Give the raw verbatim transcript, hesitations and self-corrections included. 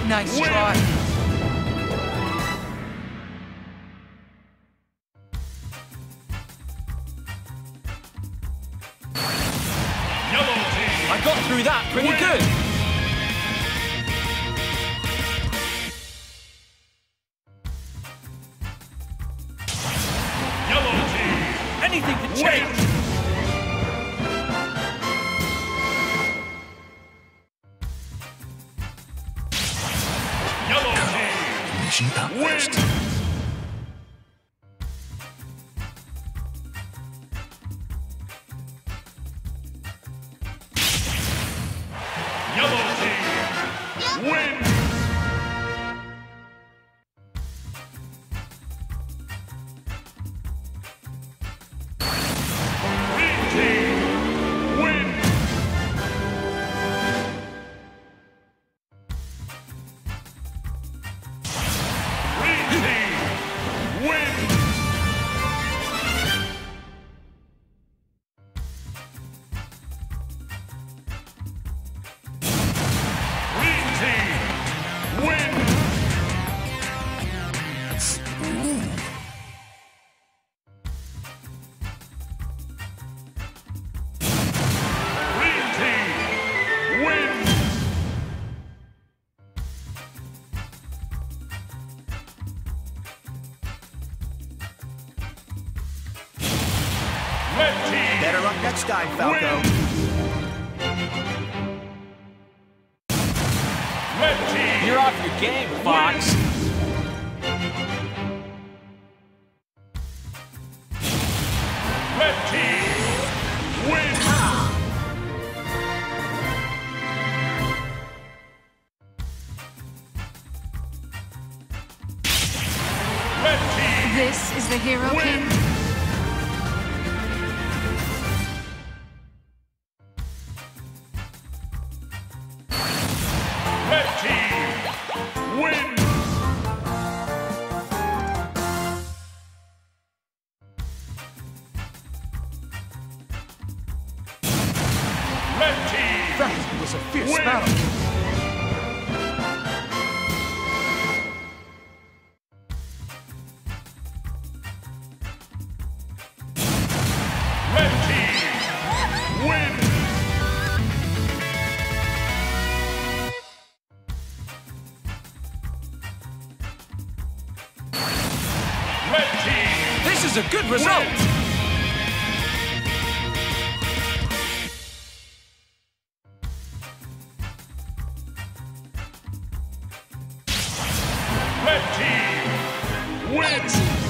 Nice Win. try. Yellow team. I got through that pretty Win. good. Yellow team. Anything can change. Yellow team. Mission accomplished. Win. Yellow team. Win. Green team. Win. Green team. Win. Green team. Win. Green team. Win. Red team. Better luck next time, Falco. Win. Red team. You're off your game, Fox. Red team. Win. Red team. This is the Hero Win. King. Red team. Win. Red team. That was a fierce Win. battle. Red team. Win. Red team. This is a good result. Red team. Win.